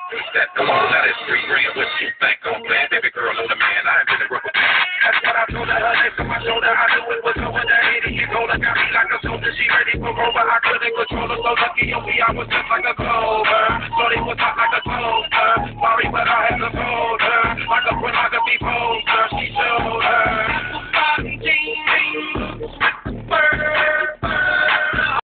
That come on, that is 3 grand. What you think I'm playing? Baby girl on the man, I ain't been a rubber band. That's what I told her. Her next to my shoulder, I knew it was over the head. You told her, got me like a soldier. She ready for over. I couldn't control her. So lucky on me, I was just like a clover. Thought it was hot like a toaster. Sorry, but I had to hold